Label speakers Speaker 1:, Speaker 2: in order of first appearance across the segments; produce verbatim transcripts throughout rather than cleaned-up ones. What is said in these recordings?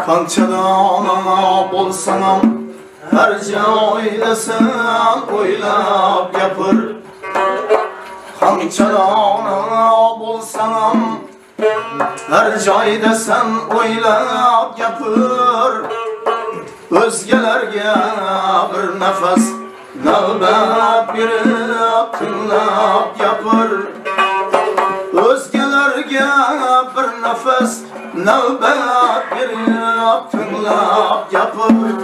Speaker 1: Qanchadan bo'lsam har joyda sen o'ylab gapir. Qanchadan bo'lsam har joyda sen o'ylab gapir. O'zgalarga bir nafas navbat berib tinglab gapir. O'zgalarga bir nafas navbat berib tinglab gapir.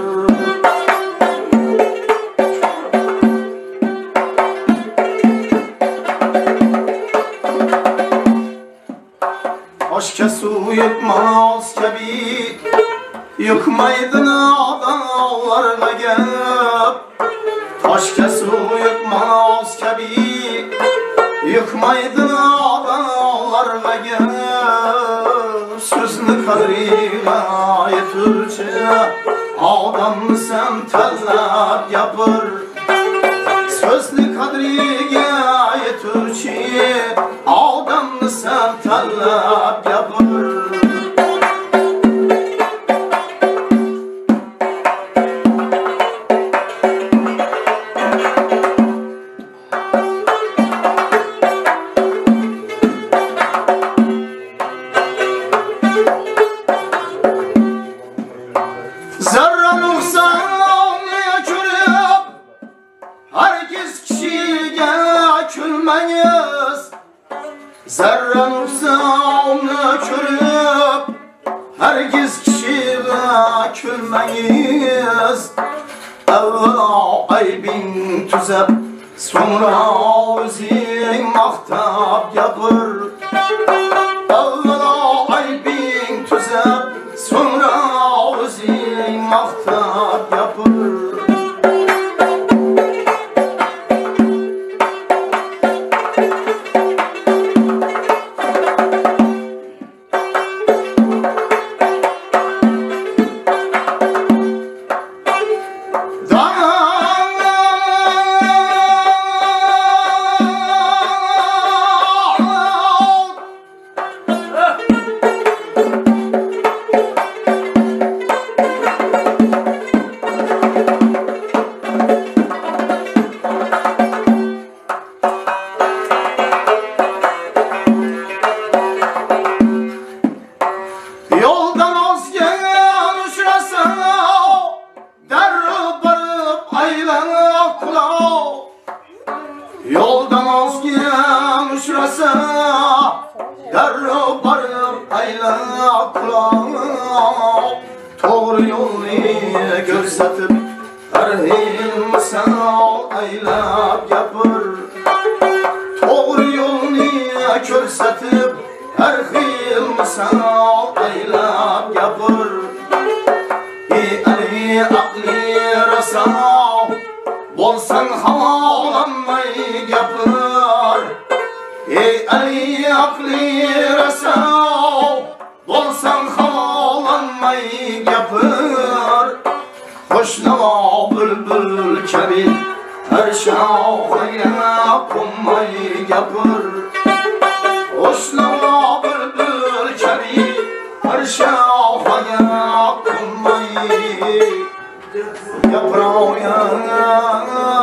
Speaker 1: Oshga suv yutmas kabi yukmaydi odamlarga gap. Oshga suv yutmas kabi yukmaydi odamlarga gap. So'zni qadriga yeturchi odamni sen tanlab gapir. So'zni qadriga yeturchi odamni sen tanlab gapir. Zarra nuqsonni ko'rib hargiz kishiga kulmangiz. Zarra nuqsonni ko'rib hargiz kishiga kulmangiz. Avvalo aybing tuzab so'ngra o'zing maqtab gapir. Avvalo aybing tuzab so'ngra o'zing maqtab gapir. Yoldan ozgan uchrasa darrov borib aylanib qulav. Yoldan ozgan uchrasa darrov borib aylanib qulav. To'g'ri yo'lni ko'rsatib har xil misol aylab gapir. To'g'ri yo'lni ko'rsatib har xil misol aylab gapir. Ey ali aqli raso bo'lsang havolanmay gapir. Ey ali aqli raso bo'lsang havolanmay gapir. Qo'shnavo bulbul kabi har shoxiga qo'nmay gapir. Qo'shnavo bulbul kabi har shoxiga qo'nmay gapir.